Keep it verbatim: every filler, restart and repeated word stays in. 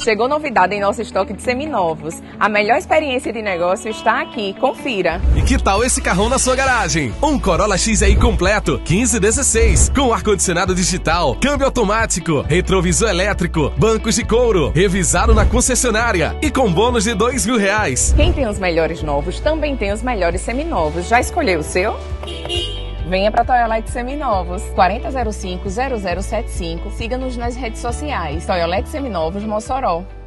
Chegou novidade em nosso estoque de seminovos. A melhor experiência de negócio está aqui. Confira. E que tal esse carrão na sua garagem? Um Corolla X I completo, quinze dezesseis, com ar-condicionado digital, câmbio automático, retrovisor elétrico, bancos de couro, revisado na concessionária e com bônus de dois mil reais. Quem tem os melhores novos também tem os melhores seminovos. Já escolheu o seu? Venha para Toyolete Seminovos, quarenta zero cinco, zero zero sete cinco. Siga-nos nas redes sociais. Toyolete Seminovos Mossoró.